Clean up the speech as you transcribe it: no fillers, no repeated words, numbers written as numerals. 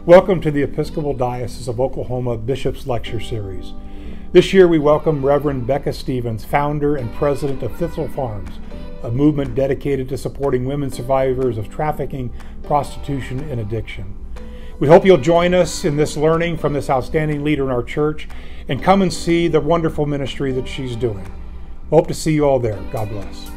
Welcome to the Episcopal Diocese of Oklahoma Bishop's Lecture Series. This year we welcome Reverend Becca Stevens, founder and president of Thistle Farms, a movement dedicated to supporting women survivors of trafficking, prostitution, and addiction. We hope you'll join us in this learning from this outstanding leader in our church and come and see the wonderful ministry that she's doing. Hope to see you all there. God bless.